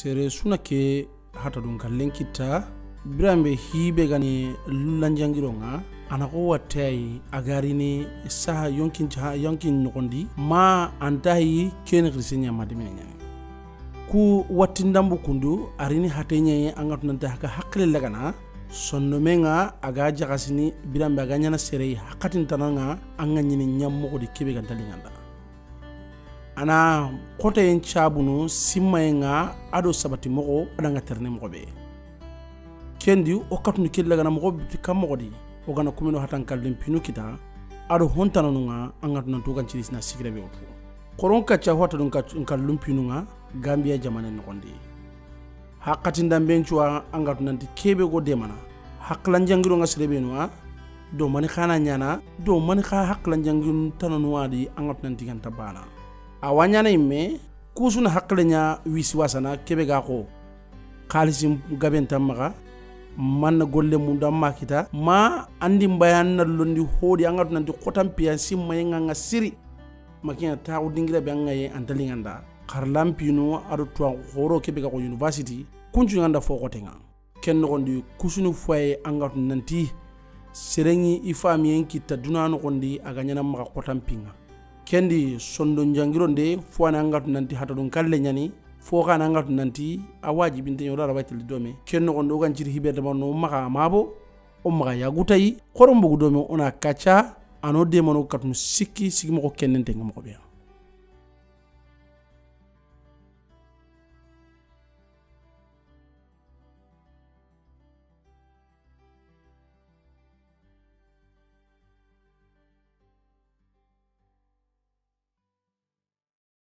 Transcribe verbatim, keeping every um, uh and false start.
sere suna ke hata dun kallen kita birambe hibe gani lulanjangironga anako watai agarini saha yonkin cha yonkin nokondi ma antahi ken krisenya madimenya ku watindambu kundu arini hatenya angatunanta haka hakle lagana sonno menga aga jagasini birambe aganya na sere hakatin tananga anganyini nyammo di kebe gantalinganda ana kota yen chabunu simmayenga ado sabati mogo adanga terne mogo be kendi o katunu kellaga na mogo kam mogo di o gana kumeno hatan kallem pinu kita ado hontananunga angatuna tugan cirisna sigrebe otu koron kacha hota dun kallum pinunga Gambia jamane nokondi hakatinda benchwa angatunanti kebe go demana haklan jangiro nga srebenwa do mani khana nyana do mani kha haklan jangiro tananwa di angatunanti kan tabana awanyana imme kusuna haklenya wiswasana kebe ga ko khalisim gabenta maga man golle munda makita ma andi mbayan na londi hodi angatu nanti khotam piya simma nga siri makina taw dingira be ngaye antalinganda kharlampino ado to horo kebe ga ko university kunju nganda foko tenga ken gondi kusunu foye angatu nanti serengi ifami en kita dunano gondi aganyana maga khotam pinga kendi sondo njangiro nde fwana angatu nanti hata dun kalle nyani foka angatu nanti awaji binte nyora rabatil dome kenno gondo gan jiri hiberde no maka mabo o maka yagutai korombo dome ona kacha ano de mono katun sikki sigimo ko kennente ngamo be